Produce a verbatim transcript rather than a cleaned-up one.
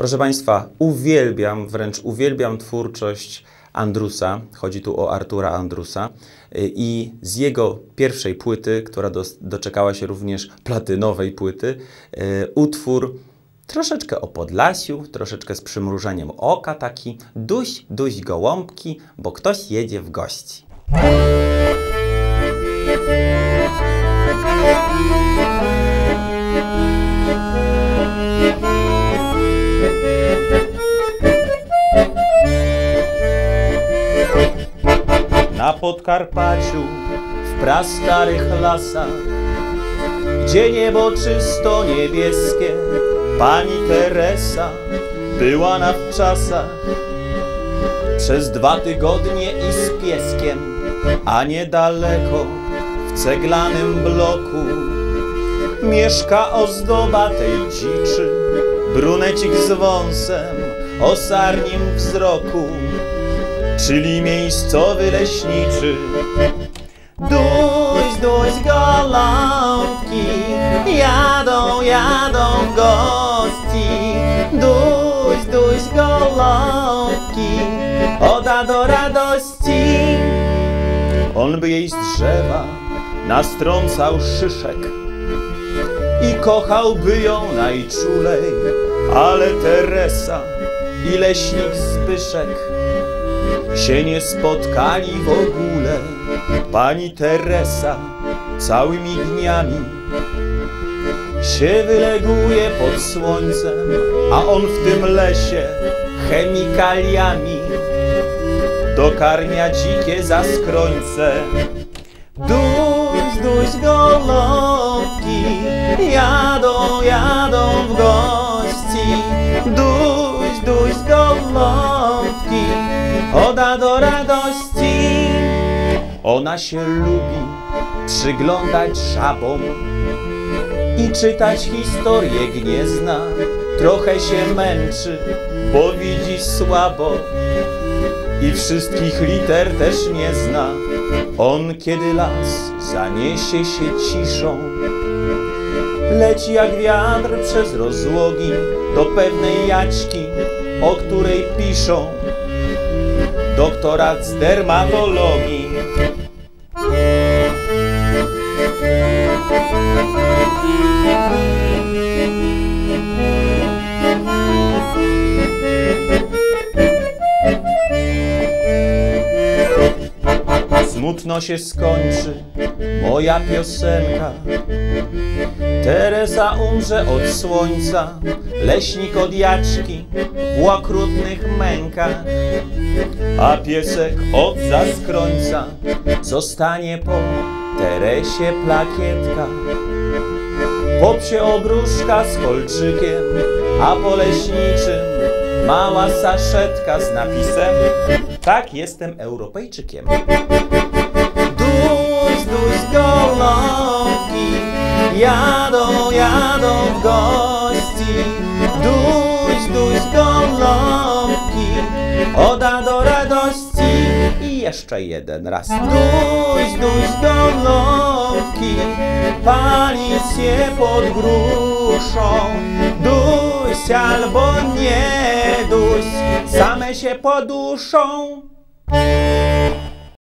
Proszę Państwa, uwielbiam, wręcz uwielbiam twórczość Andrusa. Chodzi tu o Artura Andrusa i z jego pierwszej płyty, która do, doczekała się również platynowej płyty, utwór troszeczkę o Podlasiu, troszeczkę z przymrużeniem oka, taki duś, duś gołąbki, bo ktoś jedzie w gości. Na Podkarpaciu, w prastarych lasach, gdzie niebo czysto niebieskie, pani Teresa była na wczasach przez dwa tygodnie i z pieskiem, a niedaleko w ceglanym bloku mieszka ozdoba tej dziczy, brunecik z wąsem o sarnim wzroku, czyli miejscowy leśniczy. Duś, duś gołąbki jadą, jadą w gości. Duś, duś gołąbki oda do radości. On by jej z drzewa nastrącał szyszek i kochałby ją najczulej, ale Teresa i leśnik Zbyszek się nie spotkali w ogóle. Pani Teresa całymi dniami się wyleguje pod słońcem, a on w tym lesie chemikaliami dokarmia dzikie zaskrońce. Duś, duś gołąbki jadą, jadą w gości. Duś, duś gołąbki oda do radości. Ona się lubi przyglądać żabom i czytać historię gniezna. Trochę się męczy, bo widzi słabo i wszystkich liter też nie zna. On, kiedy las zaniesie się ciszą, leci jak wiatr przez rozłogi do pewnej jaćki, o której piszą doktorat z dermatologii. Smutno się skończy moja piosenka. Teresa umrze od słońca, leśnik od jaczki w okrutnych mękach, a piesek od zaskrońca zostanie po Teresie plakietka. Po psie obruszka z kolczykiem, a po leśniczym mała saszetka z napisem: tak, jestem Europejczykiem. Duś, duś gołąbki jadą, jadą w gości. Duś, duś gołąbki oda do radości. I jeszcze jeden raz. Duś, duś gołąbki pali się pod gruszą. Duś albo nie duś, same się poduszą.